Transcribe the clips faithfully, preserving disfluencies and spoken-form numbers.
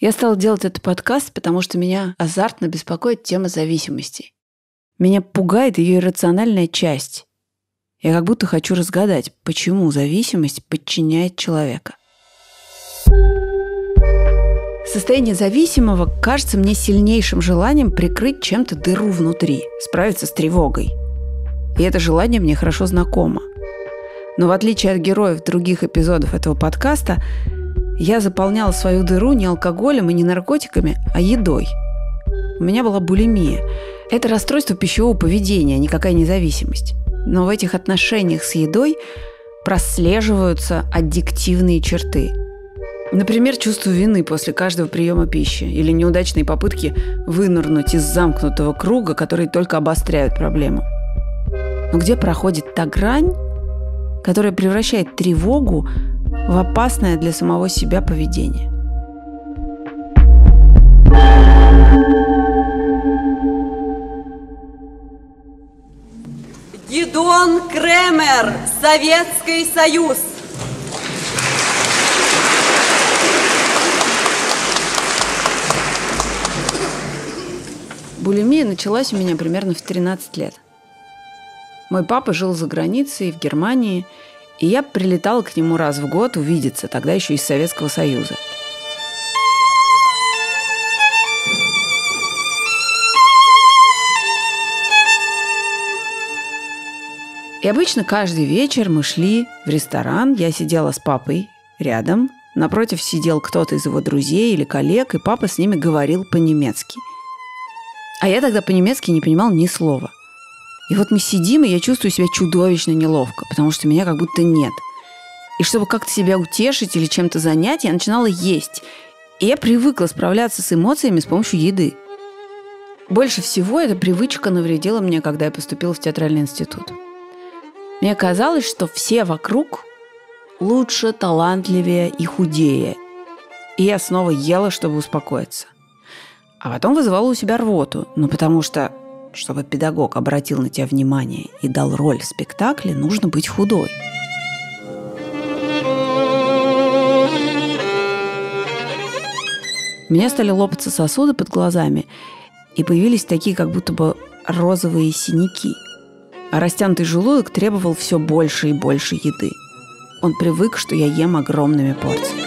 Я стала делать этот подкаст, потому что меня азартно беспокоит тема зависимостей. Меня пугает ее иррациональная часть. Я как будто хочу разгадать, почему зависимость подчиняет человека. Состояние зависимого кажется мне сильнейшим желанием прикрыть чем-то дыру внутри, справиться с тревогой. И это желание мне хорошо знакомо. Но в отличие от героев других эпизодов этого подкаста, я заполняла свою дыру не алкоголем и не наркотиками, а едой. У меня была булимия. Это расстройство пищевого поведения, никакая не зависимость. Но в этих отношениях с едой прослеживаются аддиктивные черты. Например, чувство вины после каждого приема пищи или неудачные попытки вынырнуть из замкнутого круга, которые только обостряют проблему. Но где проходит та грань, которая превращает тревогу в опасное для самого себя поведение? Гидеон Кремер, Советский Союз. Булимия началась у меня примерно в тринадцать лет. Мой папа жил за границей, в Германии, и я прилетала к нему раз в год увидеться, тогда еще из Советского Союза. И обычно каждый вечер мы шли в ресторан, я сидела с папой рядом, напротив сидел кто-то из его друзей или коллег, и папа с ними говорил по-немецки. А я тогда по-немецки не понимал ни слова. И вот мы сидим, и я чувствую себя чудовищно неловко, потому что меня как будто нет. И чтобы как-то себя утешить или чем-то занять, я начинала есть. И я привыкла справляться с эмоциями с помощью еды. Больше всего эта привычка навредила мне, когда я поступила в театральный институт. Мне казалось, что все вокруг лучше, талантливее и худее. И я снова ела, чтобы успокоиться. А потом вызывала у себя рвоту. Ну, потому что, чтобы педагог обратил на тебя внимание и дал роль в спектакле, нужно быть худой. У меня стали лопаться сосуды под глазами, и появились такие как будто бы розовые синяки. А растянутый желудок требовал все больше и больше еды. Он привык, что я ем огромными порциями.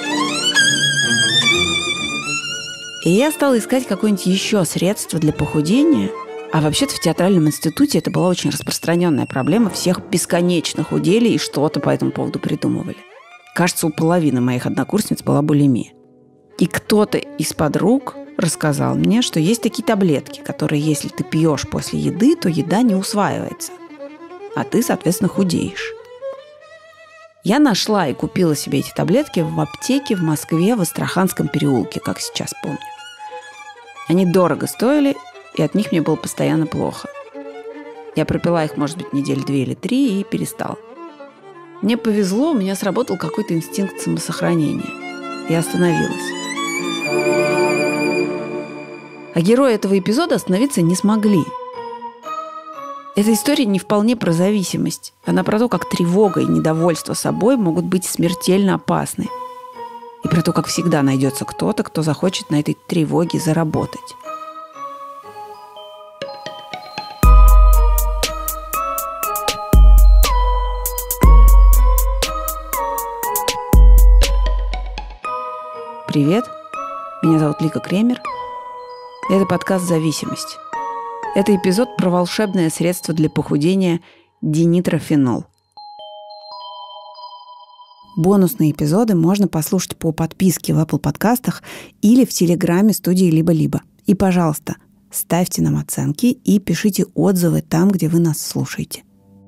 И я стала искать какое-нибудь еще средство для похудения. А вообще-то в театральном институте это была очень распространенная проблема. Всех бесконечно худели и что-то по этому поводу придумывали. Кажется, у половины моих однокурсниц была булимия. И кто-то из подруг рассказал мне, что есть такие таблетки, которые, если ты пьешь после еды, то еда не усваивается. А ты, соответственно, худеешь. Я нашла и купила себе эти таблетки в аптеке в Москве в Астраханском переулке, как сейчас помню. Они дорого стоили, и от них мне было постоянно плохо. Я пропила их, может быть, недели две или три и перестала. Мне повезло, у меня сработал какой-то инстинкт самосохранения. Я остановилась. А герои этого эпизода остановиться не смогли. Эта история не вполне про зависимость. Она про то, как тревога и недовольство собой могут быть смертельно опасны. И про то, как всегда найдется кто-то, кто захочет на этой тревоге заработать. Привет, меня зовут Лика Кремер. Это подкаст «Зависимость». Это эпизод про волшебное средство для похудения динитрофенол. Бонусные эпизоды можно послушать по подписке в Apple подкастах или в Телеграме студии «Либо-либо». И, пожалуйста, ставьте нам оценки и пишите отзывы там, где вы нас слушаете.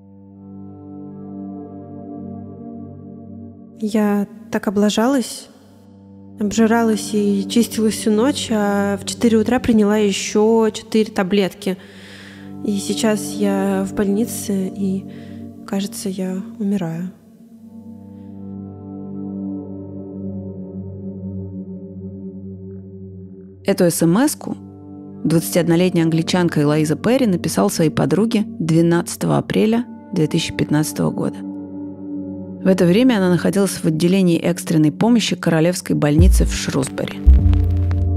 Я так облажалась, обжиралась и чистилась всю ночь, а в четыре утра приняла еще четыре таблетки. И сейчас я в больнице, и, кажется, я умираю. Эту эс-эм-эску двадцатиоднолетняя англичанка Элоиза Перри написала своей подруге двенадцатого апреля две тысячи пятнадцатого года. В это время она находилась в отделении экстренной помощи Королевской больницы в Шрусбери.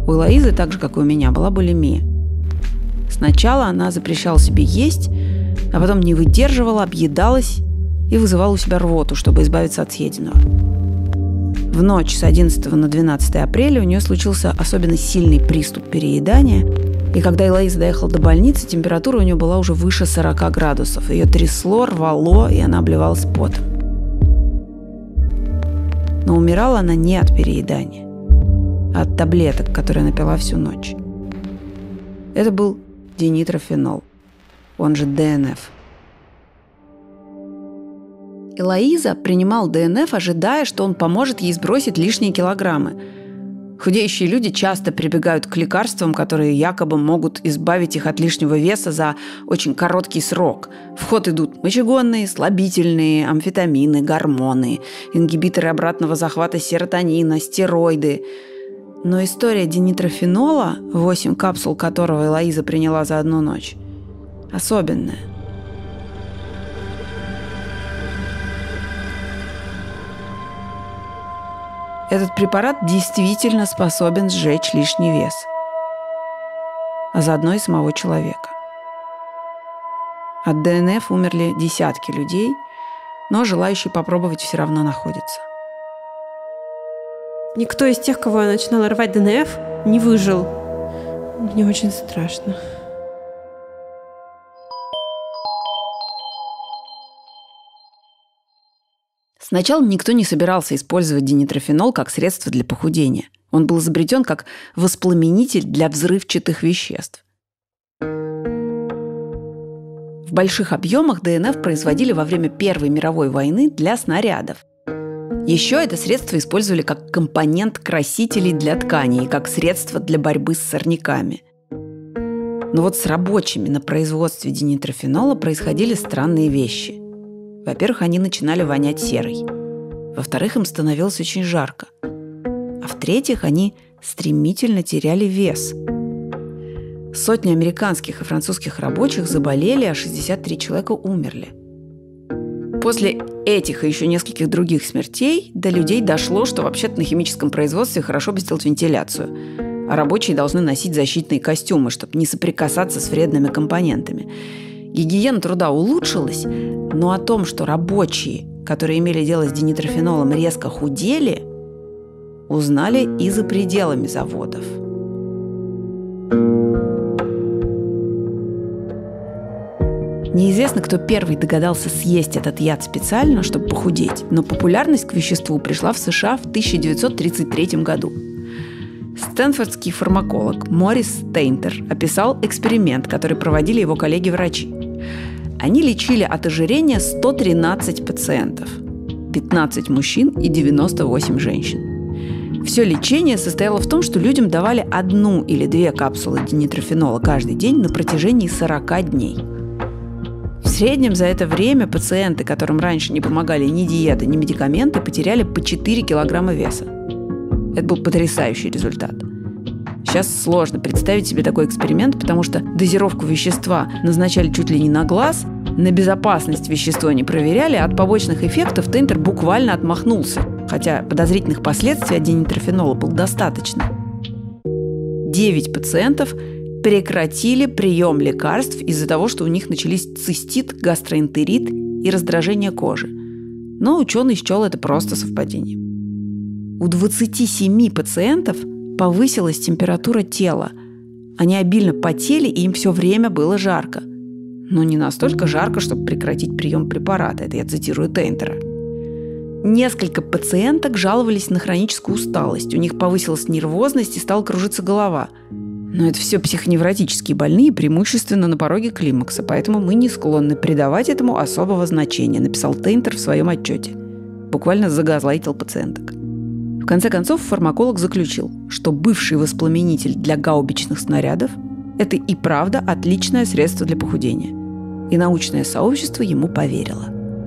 У Элоизы, так же, как и у меня, была булимия. Сначала она запрещала себе есть, а потом не выдерживала, объедалась и вызывала у себя рвоту, чтобы избавиться от съеденного. В ночь с одиннадцатого на двенадцатое апреля у нее случился особенно сильный приступ переедания, и когда Элоиза доехала до больницы, температура у нее была уже выше сорока градусов. Ее трясло, рвало, и она обливалась потом. Но умирала она не от переедания, а от таблеток, которые она пила всю ночь. Это был динитрофенол, он же Д Н Ф. Элоиза принимала Д Н Ф, ожидая, что он поможет ей сбросить лишние килограммы. Худеющие люди часто прибегают к лекарствам, которые якобы могут избавить их от лишнего веса за очень короткий срок. В ход идут мочегонные, слабительные, амфетамины, гормоны, ингибиторы обратного захвата серотонина, стероиды. Но история динитрофенола, восемь капсул которого Элоиза приняла за одну ночь, особенная. Этот препарат действительно способен сжечь лишний вес, а заодно и самого человека. От Д Н Ф умерли десятки людей, но желающие попробовать все равно находятся. Никто из тех, кого я начинала рвать Д Н Ф, не выжил. Мне очень страшно. Сначала никто не собирался использовать динитрофенол как средство для похудения. Он был изобретен как воспламенитель для взрывчатых веществ. В больших объемах Д Н Ф производили во время Первой мировой войны для снарядов. Еще это средство использовали как компонент красителей для тканей и как средство для борьбы с сорняками. Но вот с рабочими на производстве динитрофенола происходили странные вещи. Во-первых, они начинали вонять серой. Во-вторых, им становилось очень жарко. А в-третьих, они стремительно теряли вес. Сотни американских и французских рабочих заболели, а шестьдесят три человека умерли. После этих и еще нескольких других смертей до людей дошло, что вообще-то на химическом производстве хорошо бы сделать вентиляцию, а рабочие должны носить защитные костюмы, чтобы не соприкасаться с вредными компонентами. Гигиена труда улучшилась, но о том, что рабочие, которые имели дело с динитрофенолом, резко худели, узнали и за пределами заводов. Неизвестно, кто первый догадался съесть этот яд специально, чтобы похудеть, но популярность к веществу пришла в США в тысяча девятьсот тридцать третьем году. Стэнфордский фармаколог Морис Тейнтер описал эксперимент, который проводили его коллеги-врачи. Они лечили от ожирения сто тринадцать пациентов, пятнадцать мужчин и девяносто восемь женщин. Все лечение состояло в том, что людям давали одну или две капсулы динитрофенола каждый день на протяжении сорока дней. В среднем за это время пациенты, которым раньше не помогали ни диета, ни медикаменты, потеряли по четыре килограмма веса. Это был потрясающий результат. Сейчас сложно представить себе такой эксперимент, потому что дозировку вещества назначали чуть ли не на глаз, на безопасность вещество не проверяли, а от побочных эффектов Тейнтер буквально отмахнулся, хотя подозрительных последствий от динитрофенола было достаточно. Девять пациентов прекратили прием лекарств из-за того, что у них начались цистит, гастроэнтерит и раздражение кожи. Но ученый счел это просто совпадением. У двадцати семи пациентов повысилась температура тела. Они обильно потели, и им все время было жарко. Но не настолько жарко, чтобы прекратить прием препарата. Это я цитирую Тейнтера. Несколько пациенток жаловались на хроническую усталость. У них повысилась нервозность и стала кружиться голова. Но это все психоневротические больные, преимущественно на пороге климакса, поэтому мы не склонны придавать этому особого значения, написал Тейнтер в своем отчете. Буквально загазлайтил пациенток. В конце концов, фармаколог заключил, что бывший воспламенитель для гаубичных снарядов – это и правда отличное средство для похудения. И научное сообщество ему поверило.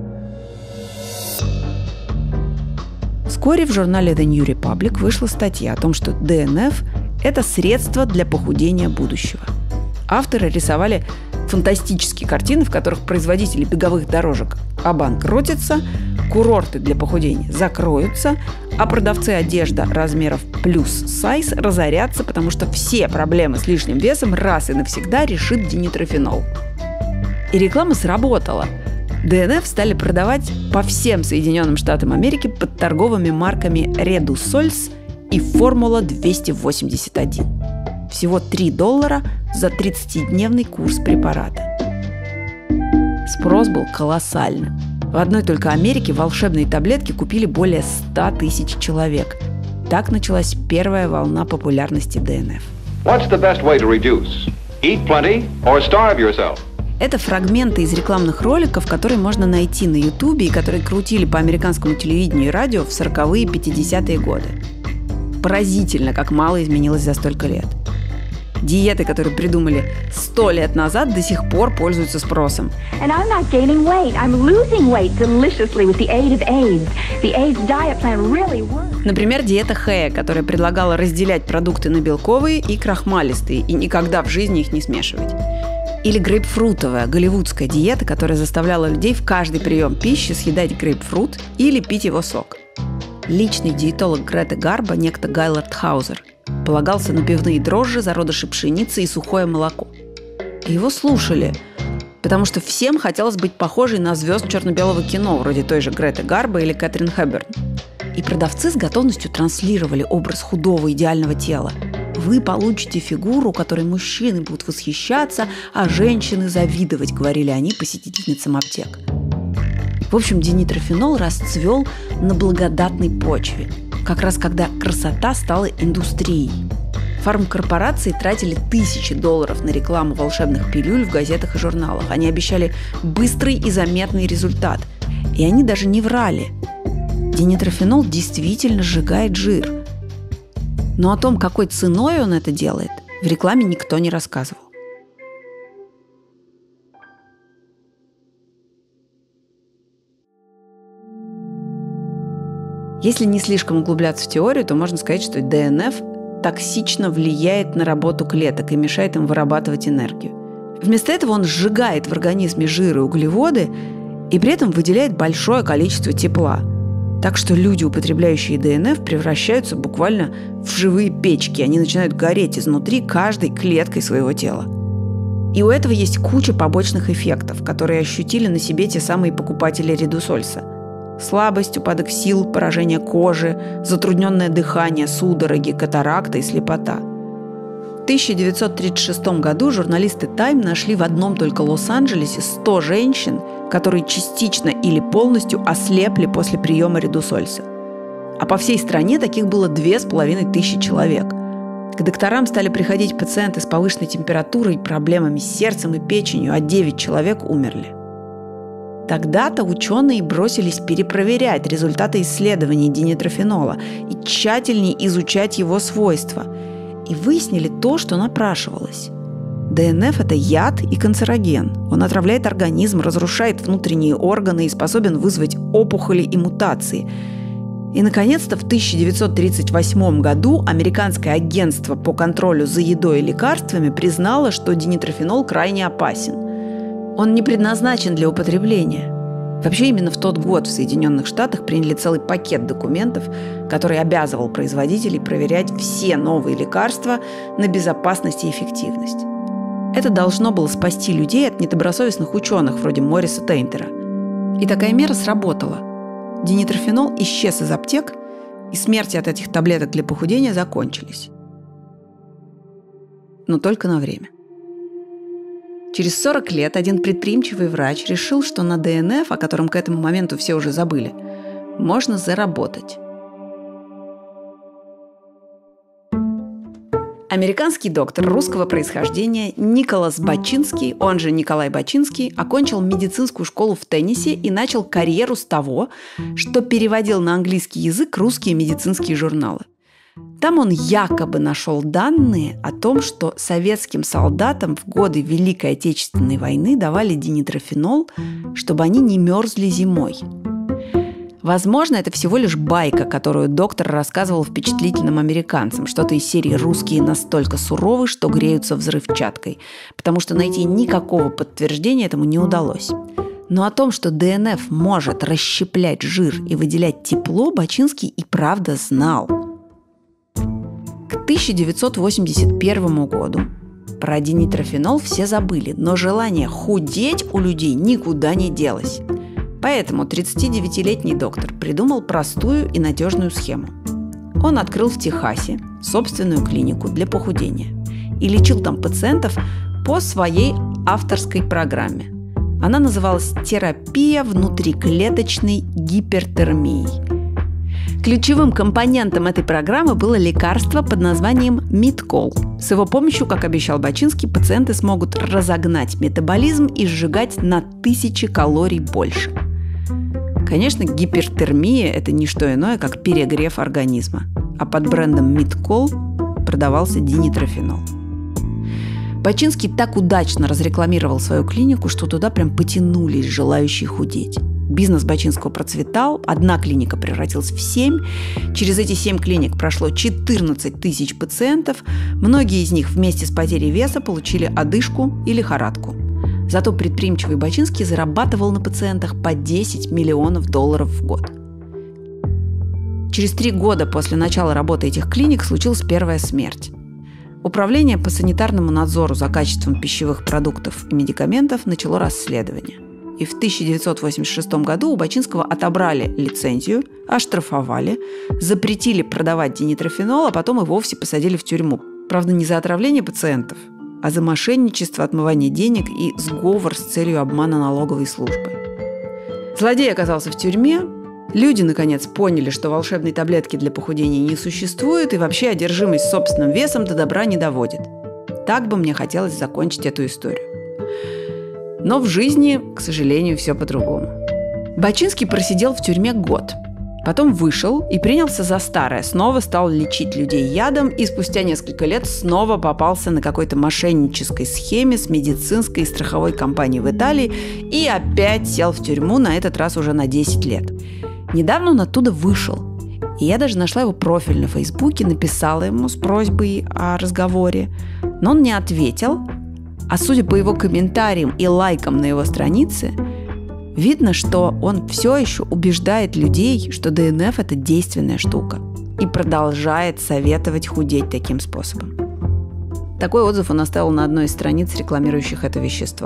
Вскоре в журнале The New Republic вышла статья о том, что Д Н Ф – это средство для похудения будущего. Авторы рисовали фантастические картины, в которых производители беговых дорожек обанкротятся, курорты для похудения закроются, а продавцы одежды размеров плюс сайз разорятся, потому что все проблемы с лишним весом раз и навсегда решит динитрофенол. И реклама сработала. ДНФ стали продавать по всем Соединенным Штатам Америки под торговыми марками Редусольс и Формула двести восемьдесят один. Всего три доллара за тридцатидневный курс препарата. Спрос был колоссальным. В одной только Америке волшебные таблетки купили более ста тысяч человек. Так началась первая волна популярности ДНФ. What's the best way to reduce? Eat plenty or starve yourself? Это фрагменты из рекламных роликов, которые можно найти на Ютубе и которые крутили по американскому телевидению и радио в сороковые и пятидесятые годы. Поразительно, как мало изменилось за столько лет. Диеты, которые придумали сто лет назад, до сих пор пользуются спросом. Например, диета Хэя, которая предлагала разделять продукты на белковые и крахмалистые и никогда в жизни их не смешивать. Или грейпфрутовая, голливудская диета, которая заставляла людей в каждый прием пищи съедать грейпфрут или пить его сок. Личный диетолог Греты Гарбо, некто Гайлард Хаузер, полагался на пивные дрожжи, зародыши пшеницы и сухое молоко. И его слушали, потому что всем хотелось быть похожей на звезд черно-белого кино, вроде той же Греты Гарбо или Кэтрин Хэбберн. И продавцы с готовностью транслировали образ худого идеального тела. Вы получите фигуру, которой мужчины будут восхищаться, а женщины завидовать, говорили они посетительницам аптек. В общем, динитрофенол расцвел на благодатной почве, как раз когда красота стала индустрией. Фармкорпорации тратили тысячи долларов на рекламу волшебных пилюль в газетах и журналах. Они обещали быстрый и заметный результат. И они даже не врали. Динитрофенол действительно сжигает жир. Но о том, какой ценой он это делает, в рекламе никто не рассказывал. Если не слишком углубляться в теорию, то можно сказать, что ДНФ токсично влияет на работу клеток и мешает им вырабатывать энергию. Вместо этого он сжигает в организме жиры и углеводы и при этом выделяет большое количество тепла. Так что люди, употребляющие ДНФ, превращаются буквально в живые печки. Они начинают гореть изнутри каждой клеткой своего тела. И у этого есть куча побочных эффектов, которые ощутили на себе те самые покупатели Редусольса. Слабость, упадок сил, поражение кожи, затрудненное дыхание, судороги, катаракта и слепота. В тысяча девятьсот тридцать шестом году журналисты Time нашли в одном только Лос-Анджелесе сто женщин, которые частично или полностью ослепли после приема Редусольса. А по всей стране таких было две с половиной тысячи человек. К докторам стали приходить пациенты с повышенной температурой, проблемами с сердцем и печенью, а девять человек умерли. Тогда-то ученые бросились перепроверять результаты исследований динитрофенола и тщательнее изучать его свойства. И выяснили то, что напрашивалось. ДНФ – это яд и канцероген. Он отравляет организм, разрушает внутренние органы и способен вызвать опухоли и мутации. И, наконец-то, в тысяча девятьсот тридцать восьмом году Американское агентство по контролю за едой и лекарствами признало, что динитрофенол крайне опасен. Он не предназначен для употребления. Вообще, именно в тот год в Соединенных Штатах приняли целый пакет документов, который обязывал производителей проверять все новые лекарства на безопасность и эффективность. Это должно было спасти людей от недобросовестных ученых вроде Мориса Тейнтера. И такая мера сработала. Динитрофенол исчез из аптек, и смерти от этих таблеток для похудения закончились. Но только на время. Через сорок лет один предприимчивый врач решил, что на ДНФ, о котором к этому моменту все уже забыли, можно заработать. Американский доктор русского происхождения Николас Бачинский, он же Николай Бачинский, окончил медицинскую школу в Теннесси и начал карьеру с того, что переводил на английский язык русские медицинские журналы. Там он якобы нашел данные о том, что советским солдатам в годы Великой Отечественной войны давали динитрофенол, чтобы они не мерзли зимой. Возможно, это всего лишь байка, которую доктор рассказывал впечатлительным американцам, что-то из серии «Русские настолько суровы, что греются взрывчаткой», потому что найти никакого подтверждения этому не удалось. Но о том, что ДНФ может расщеплять жир и выделять тепло, Бачинский и правда знал. К тысяча девятьсот восемьдесят первому году про динитрофенол все забыли, но желание худеть у людей никуда не делось. Поэтому тридцатидевятилетний доктор придумал простую и надежную схему. Он открыл в Техасе собственную клинику для похудения и лечил там пациентов по своей авторской программе. Она называлась «Терапия внутриклеточной гипертермией». Ключевым компонентом этой программы было лекарство под названием Миткол. С его помощью, как обещал Бачинский, пациенты смогут разогнать метаболизм и сжигать на тысячи калорий больше. Конечно, гипертермия – это не что иное, как перегрев организма. А под брендом Миткол продавался динитрофенол. Бачинский так удачно разрекламировал свою клинику, что туда прям потянулись желающие худеть. Бизнес Бачинского процветал, одна клиника превратилась в семь. Через эти семь клиник прошло четырнадцать тысяч пациентов. Многие из них вместе с потерей веса получили одышку и лихорадку. Зато предприимчивый Бачинский зарабатывал на пациентах по десять миллионов долларов в год. Через три года после начала работы этих клиник случилась первая смерть. Управление по санитарному надзору за качеством пищевых продуктов и медикаментов начало расследование. И в тысяча девятьсот восемьдесят шестом году у Бачинского отобрали лицензию, оштрафовали, запретили продавать динитрофенол, а потом и вовсе посадили в тюрьму. Правда, не за отравление пациентов, а за мошенничество, отмывание денег и сговор с целью обмана налоговой службы. Злодей оказался в тюрьме. Люди, наконец, поняли, что волшебной таблетки для похудения не существует, и вообще одержимость собственным весом до добра не доводит. Так бы мне хотелось закончить эту историю. Но в жизни, к сожалению, все по-другому. Бачинский просидел в тюрьме год. Потом вышел и принялся за старое. Снова стал лечить людей ядом, и спустя несколько лет снова попался на какой-то мошеннической схеме с медицинской и страховой компанией в Италии и опять сел в тюрьму, на этот раз уже на десять лет. Недавно он оттуда вышел. И я даже нашла его профиль на Фейсбуке, написала ему с просьбой о разговоре. Но он не ответил. А судя по его комментариям и лайкам на его странице, видно, что он все еще убеждает людей, что ДНФ – это действенная штука, и продолжает советовать худеть таким способом. Такой отзыв он оставил на одной из страниц, рекламирующих это вещество.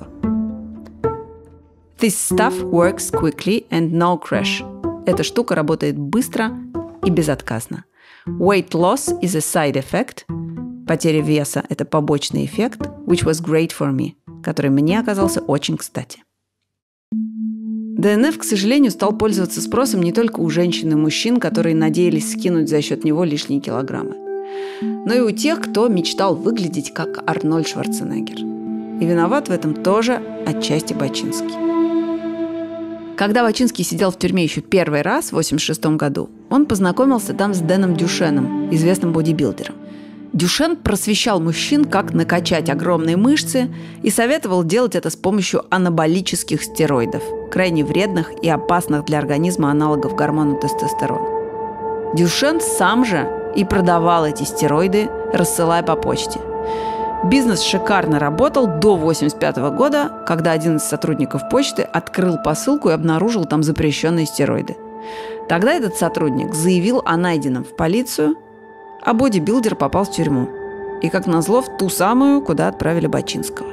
This stuff works quickly and no crash. Эта штука работает быстро и безотказно. Weight loss is a side effect. Потеря веса – это побочный эффект, which was great for me, который мне оказался очень кстати. ДНФ, к сожалению, стал пользоваться спросом не только у женщин и мужчин, которые надеялись скинуть за счет него лишние килограммы, но и у тех, кто мечтал выглядеть как Арнольд Шварценеггер. И виноват в этом тоже отчасти Бачинский. Когда Бачинский сидел в тюрьме еще первый раз в восемьдесят шестом году, он познакомился там с Дэном Дюшеном, известным бодибилдером. Дюшен просвещал мужчин, как накачать огромные мышцы, и советовал делать это с помощью анаболических стероидов, крайне вредных и опасных для организма аналогов гормона тестостерона. Дюшен сам же и продавал эти стероиды, рассылая по почте. Бизнес шикарно работал до восемьдесят пятого года, когда один из сотрудников почты открыл посылку и обнаружил там запрещенные стероиды. Тогда этот сотрудник заявил о найденном в полицию, а бодибилдер попал в тюрьму. И, как назло, в ту самую, куда отправили Бачинского.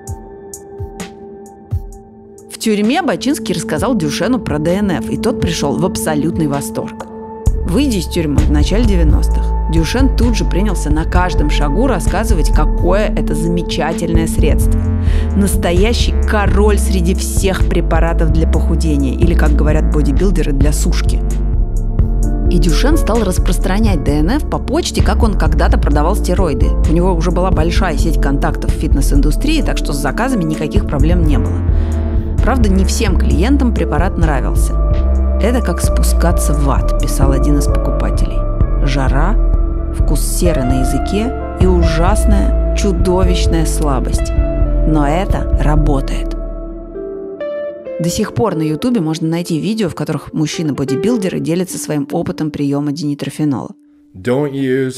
В тюрьме Бачинский рассказал Дюшену про ДНФ, и тот пришел в абсолютный восторг. Выйдя из тюрьмы в начале девяностых, Дюшен тут же принялся на каждом шагу рассказывать, какое это замечательное средство. Настоящий король среди всех препаратов для похудения, или, как говорят бодибилдеры, для сушки. И Дюшен стал распространять ДНФ по почте, как он когда-то продавал стероиды. У него уже была большая сеть контактов в фитнес-индустрии, так что с заказами никаких проблем не было. Правда, не всем клиентам препарат нравился. «Это как спускаться в ад», – писал один из покупателей. «Жара, вкус серы на языке и ужасная, чудовищная слабость. Но это работает». До сих пор на Ютубе можно найти видео, в которых мужчины-бодибилдеры делятся своим опытом приема динитрофенола. Don't use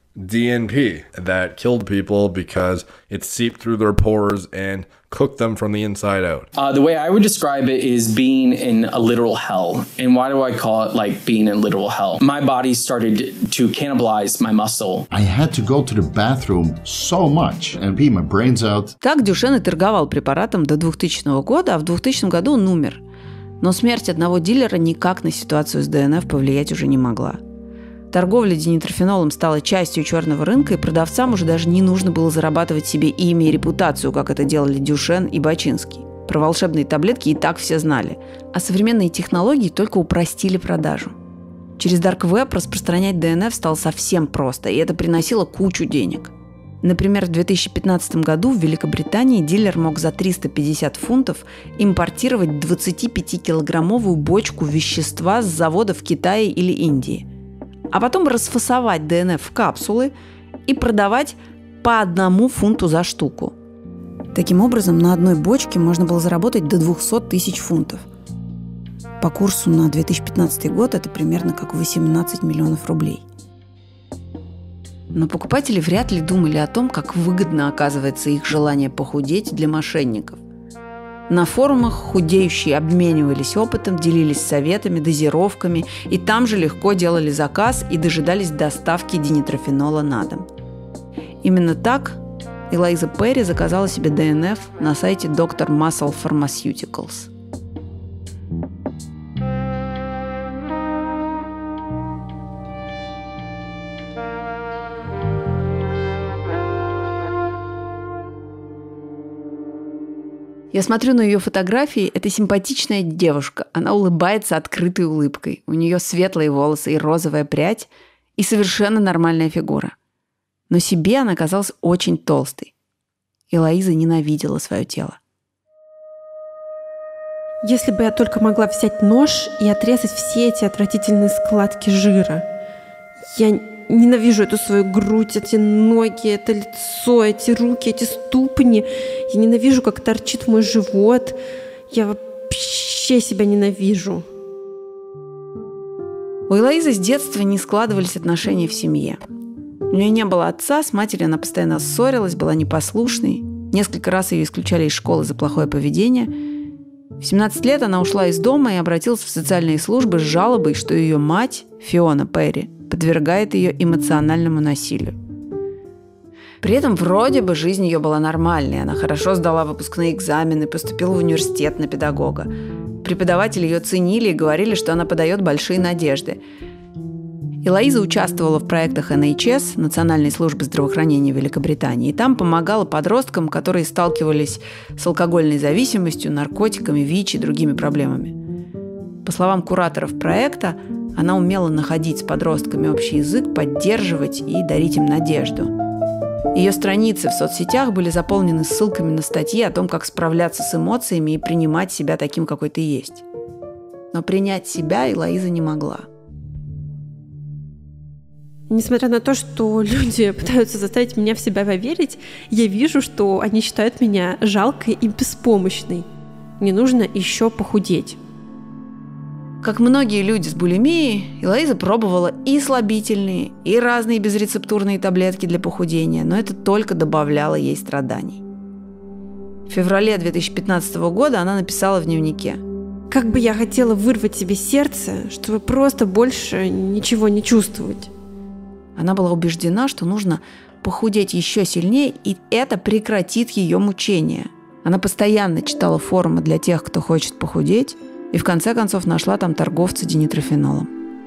ди эн пи that killed people because it seeped through their pores and cooked them from the inside out. Uh, the way I would describe it is being in a literal hell. And why do I call it like being in literal hell? My body started to cannibalize my muscle. I had to go to the bathroom so much and pee my brains out. Так Дюшен и торговал препаратом до двухтысячного года, а в двухтысячном году он умер. Но смерть одного дилера никак на ситуацию с ДНФ повлиять уже не могла. Торговля динитрофенолом стала частью черного рынка, и продавцам уже даже не нужно было зарабатывать себе имя и репутацию, как это делали Дюшен и Бачинский. Про волшебные таблетки и так все знали, а современные технологии только упростили продажу. Через Dark Web распространять ДНФ стало совсем просто, и это приносило кучу денег. Например, в две тысячи пятнадцатом году в Великобритании дилер мог за триста пятьдесят фунтов импортировать двадцатипятикилограммовую бочку вещества с завода в Китае или Индии, а потом расфасовать ДНФ в капсулы и продавать по одному фунту за штуку. Таким образом, на одной бочке можно было заработать до двести тысяч фунтов. По курсу на две тысячи пятнадцатый год это примерно как восемнадцать миллионов рублей. Но покупатели вряд ли думали о том, как выгодно оказывается их желание похудеть для мошенников. На форумах худеющие обменивались опытом, делились советами, дозировками, и там же легко делали заказ и дожидались доставки динитрофенола на дом. Именно так Элоиза Перри заказала себе ДНФ на сайте доктор Muscle Pharmaceuticals. Я смотрю на ее фотографии. Это симпатичная девушка. Она улыбается открытой улыбкой. У нее светлые волосы и розовая прядь, и совершенно нормальная фигура. Но себе она казалась очень толстой. Элоиза ненавидела свое тело. Если бы я только могла взять нож и отрезать все эти отвратительные складки жира. Я ненавижу эту свою грудь, эти ноги, это лицо, эти руки, эти ступни. Я ненавижу, как торчит мой живот. Я вообще себя ненавижу. У Элоизы с детства не складывались отношения в семье. У нее не было отца, с матерью она постоянно ссорилась, была непослушной. Несколько раз ее исключали из школы за плохое поведение. В семнадцать лет она ушла из дома и обратилась в социальные службы с жалобой, что ее мать, Фиона Перри, подвергает ее эмоциональному насилию. При этом вроде бы жизнь ее была нормальной. Она хорошо сдала выпускные экзамены, поступила в университет на педагога. Преподаватели ее ценили и говорили, что она подает большие надежды. Элоиза участвовала в проектах эн эйч эс, Национальной службы здравоохранения Великобритании, и там помогала подросткам, которые сталкивались с алкогольной зависимостью, наркотиками, ВИЧ и другими проблемами. По словам кураторов проекта, она умела находить с подростками общий язык, поддерживать и дарить им надежду. Ее страницы в соцсетях были заполнены ссылками на статьи о том, как справляться с эмоциями и принимать себя таким, какой ты есть. Но принять себя Элоиза не могла. Несмотря на то, что люди пытаются заставить меня в себя поверить, я вижу, что они считают меня жалкой и беспомощной. Мне нужно еще похудеть. Как многие люди с булимией, Элоиза пробовала и слабительные, и разные безрецептурные таблетки для похудения, но это только добавляло ей страданий. В феврале две тысячи пятнадцатого года она написала в дневнике: «Как бы я хотела вырвать себе сердце, чтобы просто больше ничего не чувствовать». Она была убеждена, что нужно похудеть еще сильнее, и это прекратит ее мучения. Она постоянно читала форумы для тех, кто хочет похудеть, и в конце концов нашла там торговца динитрофенолом.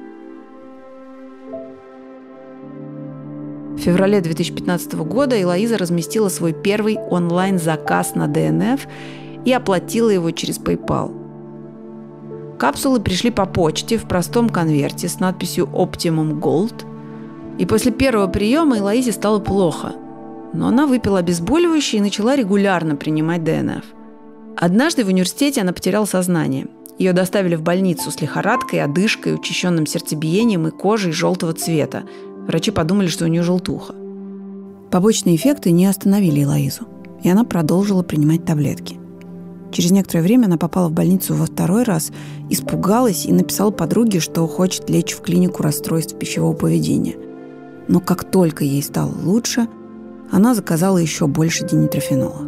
В феврале две тысячи пятнадцатого года Элоиза разместила свой первый онлайн-заказ на ДНФ и оплатила его через PayPal. Капсулы пришли по почте в простом конверте с надписью Optimum Gold, и после первого приема Элоизе стало плохо, но она выпила обезболивающее и начала регулярно принимать ДНФ. Однажды в университете она потеряла сознание. Ее доставили в больницу с лихорадкой, одышкой, учащенным сердцебиением и кожей желтого цвета. Врачи подумали, что у нее желтуха. Побочные эффекты не остановили Элоизу, и она продолжила принимать таблетки. Через некоторое время она попала в больницу во второй раз, испугалась и написала подруге, что хочет лечь в клинику расстройств пищевого поведения. Но как только ей стало лучше, она заказала еще больше динитрофенола.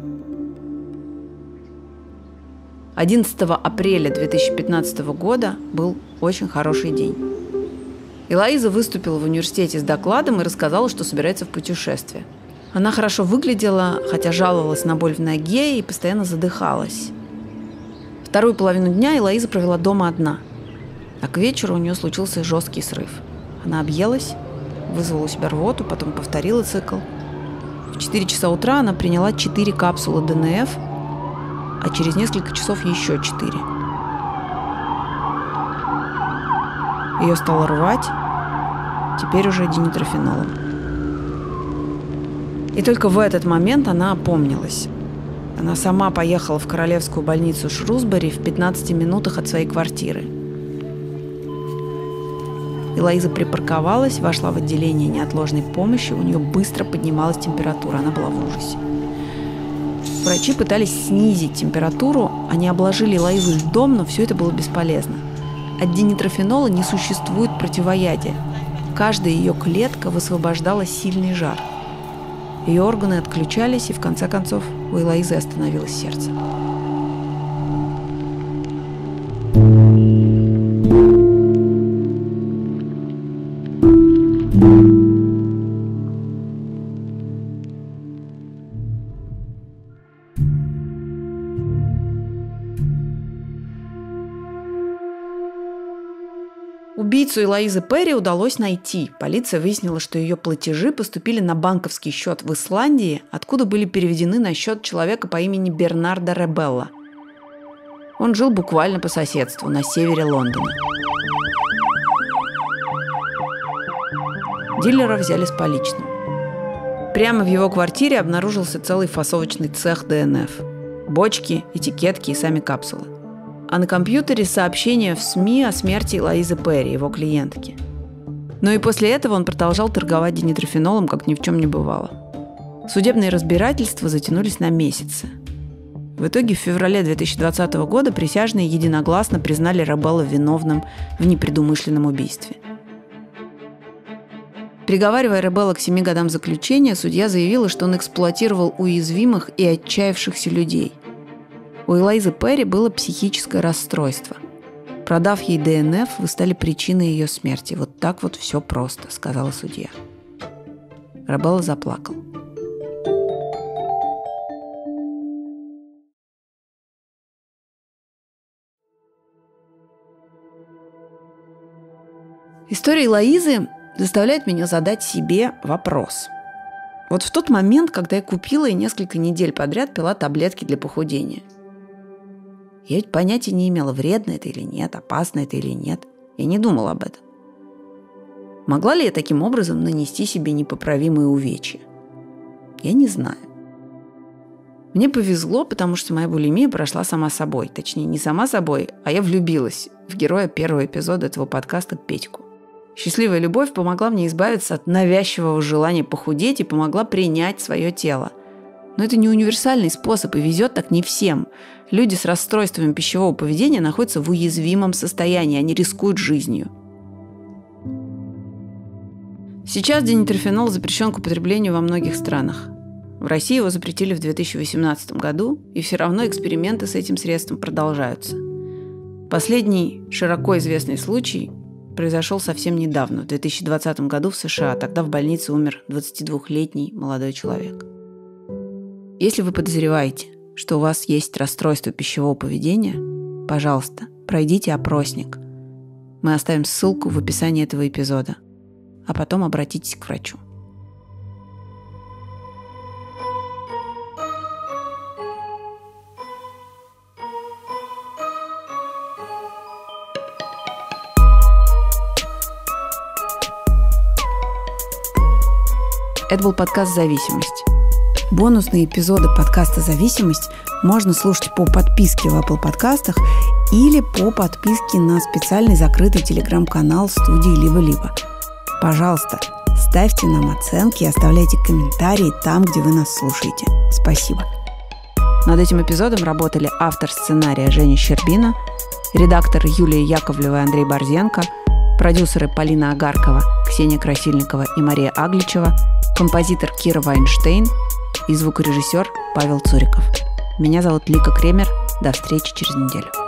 одиннадцатого апреля две тысячи пятнадцатого года был очень хороший день. Элоиза выступила в университете с докладом и рассказала, что собирается в путешествие. Она хорошо выглядела, хотя жаловалась на боль в ноге и постоянно задыхалась. Вторую половину дня Элоиза провела дома одна. А к вечеру у нее случился жесткий срыв. Она объелась, вызвала у себя рвоту, потом повторила цикл. В четыре часа утра она приняла четыре капсулы ДНФ, а через несколько часов еще четыре. Ее стало рвать, теперь уже динитрофенолом. И только в этот момент она опомнилась. Она сама поехала в королевскую больницу Шрусбери в пятнадцати минутах от своей квартиры. Элоиза припарковалась, вошла в отделение неотложной помощи, у нее быстро поднималась температура, она была в ужасе. Врачи пытались снизить температуру, они обложили Элоизу льдом, но все это было бесполезно. От динитрофенола не существует противоядия. Каждая ее клетка высвобождала сильный жар. Ее органы отключались, и в конце концов у Элоизы остановилось сердце. Убийцу Элоизы Перри удалось найти. Полиция выяснила, что ее платежи поступили на банковский счет в Исландии, откуда были переведены на счет человека по имени Бернардо Ребелла. Он жил буквально по соседству, на севере Лондона. Дилера взяли с поличным. Прямо в его квартире обнаружился целый фасовочный цех ДНФ. Бочки, этикетки и сами капсулы. А на компьютере сообщения в СМИ о смерти Элоизы Перри, его клиентки. Но и после этого он продолжал торговать динитрофенолом, как ни в чем не бывало. Судебные разбирательства затянулись на месяцы. В итоге в феврале две тысячи двадцатого года присяжные единогласно признали Ребелла виновным в непредумышленном убийстве. Приговаривая Ребелла к семи годам заключения, судья заявила, что он эксплуатировал уязвимых и отчаявшихся людей. У Элоизы Перри было психическое расстройство. Продав ей ДНФ, вы стали причиной ее смерти. Вот так вот все просто, сказала судья. Ребелла заплакал. История Элоизы заставляет меня задать себе вопрос. Вот в тот момент, когда я купила и несколько недель подряд пила таблетки для похудения, я ведь понятия не имела, вредно это или нет, опасно это или нет. Я не думала об этом. Могла ли я таким образом нанести себе непоправимые увечья? Я не знаю. Мне повезло, потому что моя булимия прошла сама собой. Точнее, не сама собой, а я влюбилась в героя первого эпизода этого подкаста Петьку. Счастливая любовь помогла мне избавиться от навязчивого желания похудеть и помогла принять свое тело. Но это не универсальный способ, и везет так не всем. Люди с расстройствами пищевого поведения находятся в уязвимом состоянии, они рискуют жизнью. Сейчас динитрофенол запрещен к употреблению во многих странах. В России его запретили в две тысячи восемнадцатом году, и все равно эксперименты с этим средством продолжаются. Последний широко известный случай произошел совсем недавно, в две тысячи двадцатом году в США. Тогда в больнице умер двадцатидвухлетний молодой человек. Если вы подозреваете, что у вас есть расстройство пищевого поведения, пожалуйста, пройдите опросник. Мы оставим ссылку в описании этого эпизода, а потом обратитесь к врачу. Это был подкаст «Зависимость». Бонусные эпизоды подкаста «Зависимость» можно слушать по подписке в Apple подкастах или по подписке на специальный закрытый телеграм-канал студии «Либо-либо». Пожалуйста, ставьте нам оценки и оставляйте комментарии там, где вы нас слушаете. Спасибо. Над этим эпизодом работали автор сценария Женя Щербина, редактор Юлия Яковлева и Андрей Борзенко, Продюсеры Полина Агаркова, Ксения Красильникова и Мария Агличева, композитор Кира Вайнштейн и звукорежиссер Павел Цуриков. Меня зовут Лика Кремер. До встречи через неделю.